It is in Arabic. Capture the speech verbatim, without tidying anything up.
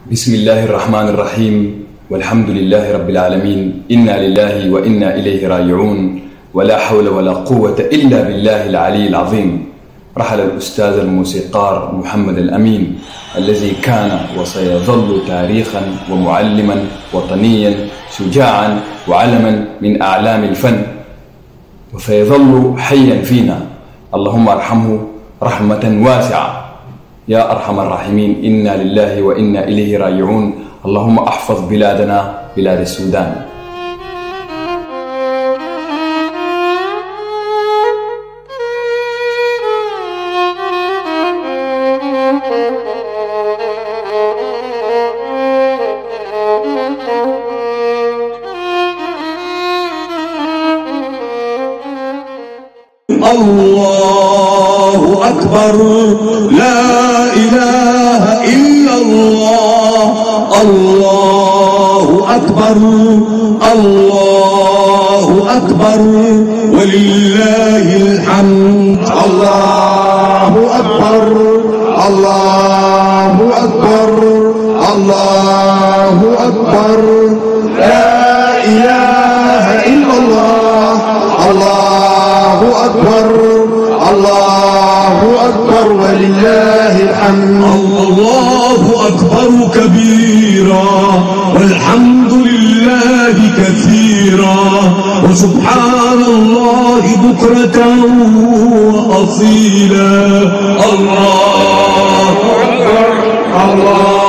بسم الله الرحمن الرحيم، والحمد لله رب العالمين. إنا لله وإنا إليه راجعون، ولا حول ولا قوة إلا بالله العلي العظيم. رحل الأستاذ الموسيقار محمد الأمين، الذي كان وسيظل تاريخا ومعلما وطنيا شجاعا وعلما من أعلام الفن، وسيظل حيا فينا. اللهم ارحمه رحمة واسعة يا أرحم الراحمين. إنا لله وإنا إليه راجعون. اللهم احفظ بلادنا بلاد السودان. الله أكبر، لا إله إلا الله. الله أكبر، الله أكبر، ولله الحمد. الله أكبر، الله أكبر، الله أكبر، لا إله إلا الله. الله أكبر، الله أكبر، ولله الحمد. الله أكبر كبيرا، والحمد لله كثيرا، وسبحان الله بكرة وأصيلا. الله أكبر، الله